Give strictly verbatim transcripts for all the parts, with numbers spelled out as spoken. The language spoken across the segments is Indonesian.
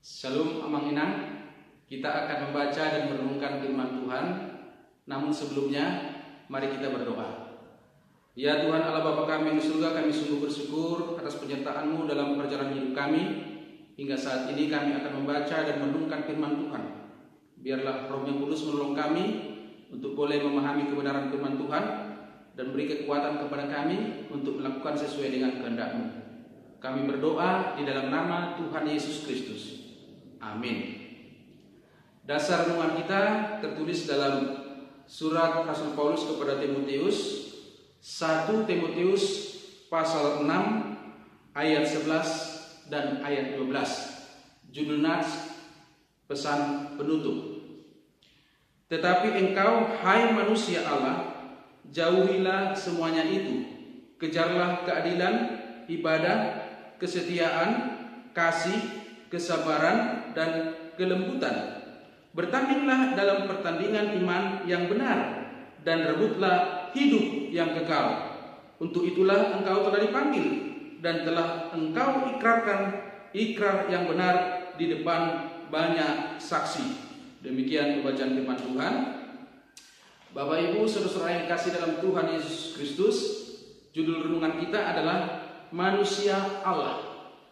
Shalom Amang Inang, kita akan membaca dan merenungkan firman Tuhan. Namun sebelumnya, mari kita berdoa. Ya Tuhan Allah Bapa kami yang di surga, kami sungguh bersyukur atas penyertaan-Mu dalam perjalanan hidup kami. Hingga saat ini kami akan membaca dan merenungkan firman Tuhan. Biarlah Roh yang Kudus menolong kami untuk boleh memahami kebenaran firman Tuhan dan beri kekuatan kepada kami untuk melakukan sesuai dengan kehendak-Mu. Kami berdoa di dalam nama Tuhan Yesus Kristus. Amin. Dasar renungan kita tertulis dalam surat Rasul Paulus kepada Timotius, satu Timotius pasal enam ayat sebelas dan ayat dua belas. Judul nats pesan penutup. Tetapi engkau, hai manusia Allah, jauhilah semuanya itu. Kejarlah keadilan, ibadah, kesetiaan, kasih, kesabaran, dan kelembutan. Bertandinglah dalam pertandingan iman yang benar, dan rebutlah hidup yang kekal. Untuk itulah engkau telah dipanggil, dan telah engkau ikrarkan ikrar yang benar di depan banyak saksi. Demikian pembacaan firman Tuhan. Bapak Ibu saudara-saudara yang kasih dalam Tuhan Yesus Kristus, judul renungan kita adalah Manusia Allah.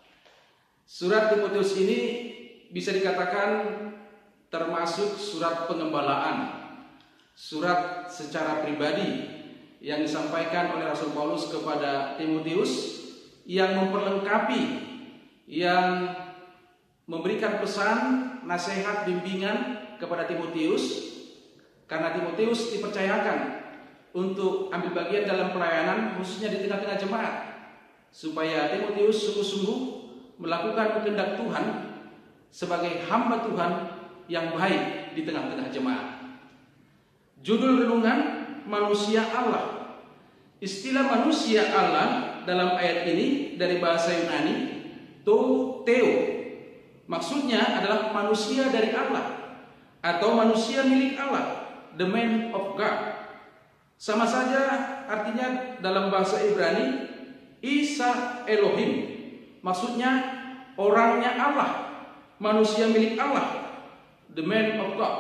Surat Timotius ini bisa dikatakan termasuk surat pengembalaan, surat secara pribadi yang disampaikan oleh Rasul Paulus kepada Timotius, yang memperlengkapi, yang memberikan pesan, nasihat, bimbingan kepada Timotius, karena Timotius dipercayakan untuk ambil bagian dalam pelayanan khususnya di tengah-tengah jemaat, supaya Timotius sungguh-sungguh melakukan kehendak Tuhan sebagai hamba Tuhan yang baik di tengah-tengah jemaat. Judul renungan Manusia Allah. Istilah manusia Allah dalam ayat ini dari bahasa Yunani to theo. Maksudnya adalah manusia dari Allah atau manusia milik Allah, the man of God. Sama saja artinya dalam bahasa Ibrani Isa Elohim. Maksudnya orangnya Allah, manusia milik Allah, the man of God.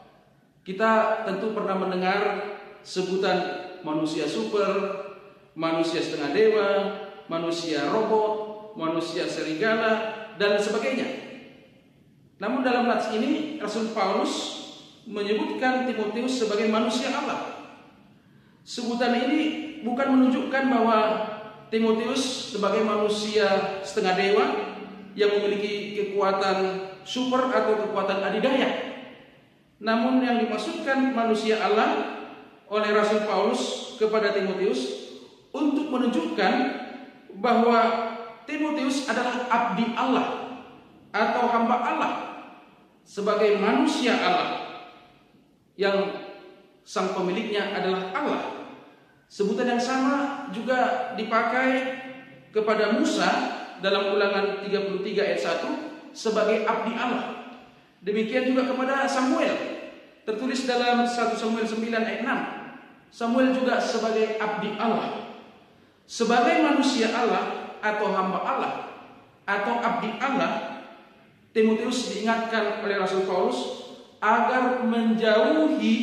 Kita tentu pernah mendengar sebutan manusia super, manusia setengah dewa, manusia robot, manusia serigala, dan sebagainya. Namun dalam nats ini Rasul Paulus menyebutkan Timotius sebagai manusia Allah. Sebutan ini bukan menunjukkan bahwa Timotius sebagai manusia setengah dewa yang memiliki kekuatan super atau kekuatan adidaya. Namun yang dimaksudkan manusia Allah oleh Rasul Paulus kepada Timotius untuk menunjukkan bahwa Timotius adalah abdi Allah atau hamba Allah sebagai manusia Allah yang sang pemiliknya adalah Allah. Sebutan yang sama juga dipakai kepada Musa dalam Ulangan tiga puluh tiga ayat satu sebagai abdi Allah. Demikian juga kepada Samuel, tertulis dalam satu Samuel sembilan ayat enam. Samuel juga sebagai abdi Allah. Sebagai manusia Allah atau hamba Allah atau abdi Allah, Timotius diingatkan oleh Rasul Paulus agar menjauhi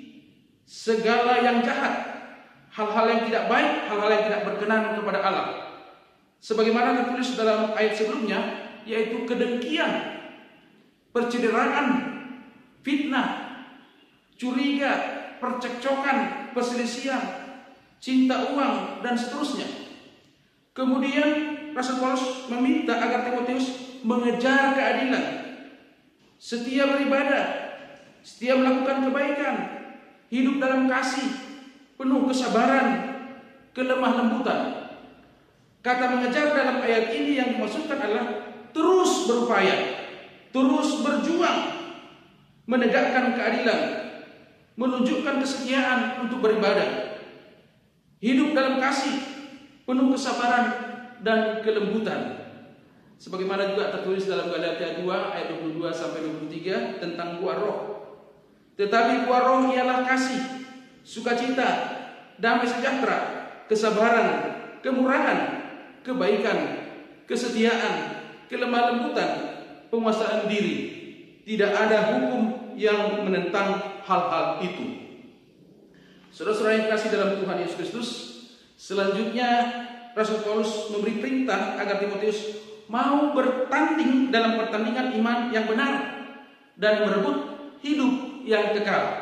segala yang jahat, hal-hal yang tidak baik, hal-hal yang tidak berkenan kepada Allah. Sebagaimana tertulis dalam ayat sebelumnya, yaitu kedengkian, percederaan, fitnah, curiga, percekcokan, perselisihan, cinta uang, dan seterusnya. Kemudian Rasul Paulus meminta agar Timotius mengejar keadilan, setia beribadah, setia melakukan kebaikan, hidup dalam kasih, penuh kesabaran, kelemah lembutan. Kata mengejar dalam ayat ini yang dimaksudkan adalah terus berupaya, terus berjuang, menegakkan keadilan, menunjukkan kesetiaan untuk beribadah, hidup dalam kasih, penuh kesabaran dan kelembutan. Sebagaimana juga tertulis dalam Galatia dua ayat dua puluh dua sampai dua puluh tiga tentang buah roh. Tetapi buah roh ialah kasih, sukacita, damai sejahtera, kesabaran, kemurahan, kebaikan, kesetiaan, kelemah lembutan, penguasaan diri. Tidak ada hukum yang menentang hal-hal itu. Saudara-saudara yang kasih dalam Tuhan Yesus Kristus, selanjutnya Rasul Paulus memberi perintah agar Timotius mau bertanding dalam pertandingan iman yang benar dan merebut hidup yang kekal.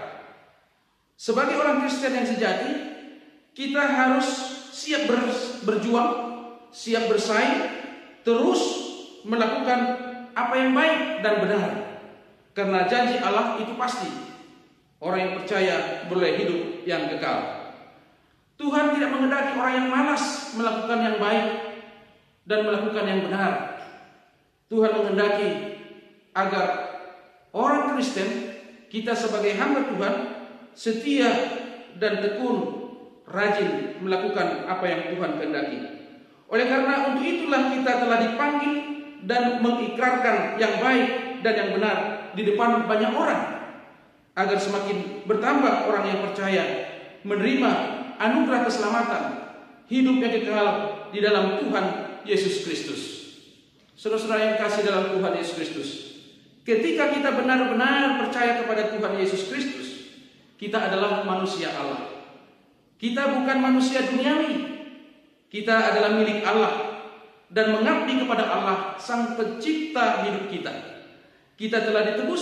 Sebagai orang Kristen yang sejati, kita harus siap ber, berjuang, siap bersaing, terus melakukan apa yang baik dan benar. Karena janji Allah itu pasti. Orang yang percaya boleh hidup yang kekal. Tuhan tidak menghendaki orang yang malas melakukan yang baik dan melakukan yang benar. Tuhan menghendaki agar orang Kristen, kita sebagai hamba Tuhan, setia dan tekun, rajin melakukan apa yang Tuhan kehendaki. Oleh karena untuk itulah kita telah dipanggil dan mengikrarkan yang baik dan yang benar di depan banyak orang, agar semakin bertambah orang yang percaya menerima anugerah keselamatan, hidup yang kekal di dalam Tuhan Yesus Kristus. Saudara-saudara yang kasih dalam Tuhan Yesus Kristus, ketika kita benar-benar percaya kepada Tuhan Yesus Kristus, kita adalah manusia Allah. Kita bukan manusia duniawi. Kita adalah milik Allah dan mengabdi kepada Allah, Sang Pencipta hidup kita. Kita telah ditebus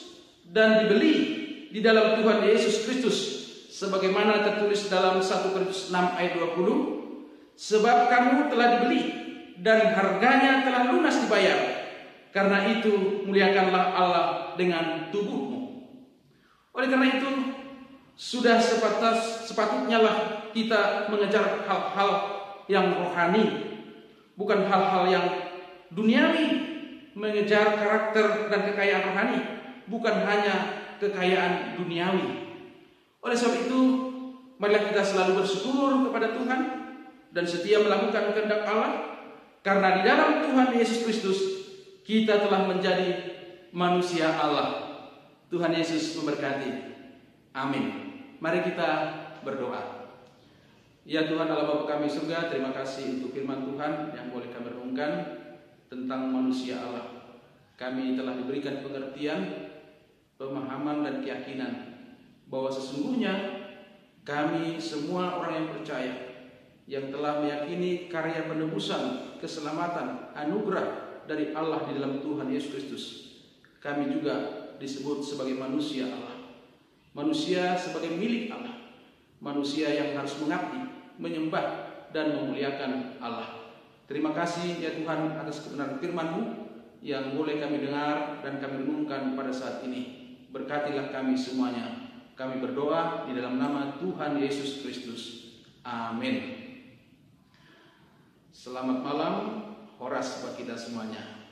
dan dibeli di dalam Tuhan Yesus Kristus, sebagaimana tertulis dalam satu Korintus enam ayat dua puluh, sebab kamu telah dibeli dan harganya telah lunas dibayar. Karena itu muliakanlah Allah dengan tubuhmu. Oleh karena itu sudah sepatas, sepatutnya lah kita mengejar hal-hal yang rohani, bukan hal-hal yang duniawi. Mengejar karakter dan kekayaan rohani, bukan hanya kekayaan duniawi. Oleh sebab itu, marilah kita selalu bersyukur kepada Tuhan dan setia melakukan kehendak Allah, karena di dalam Tuhan Yesus Kristus kita telah menjadi manusia Allah. Tuhan Yesus memberkati. Amin. Mari kita berdoa. Ya Tuhan Allah Bapa kami surga, terima kasih untuk firman Tuhan yang boleh kami renungkan tentang manusia Allah. Kami telah diberikan pengertian, pemahaman dan keyakinan bahwa sesungguhnya kami semua orang yang percaya, yang telah meyakini karya penebusan, keselamatan, anugerah dari Allah di dalam Tuhan Yesus Kristus, kami juga disebut sebagai manusia Allah. Manusia sebagai milik Allah, manusia yang harus mengabdi, menyembah dan memuliakan Allah. Terima kasih ya Tuhan atas kebenaran firman-Mu yang boleh kami dengar dan kami renungkan pada saat ini. Berkatilah kami semuanya. Kami berdoa di dalam nama Tuhan Yesus Kristus. Amin. Selamat malam, horas buat kita semuanya.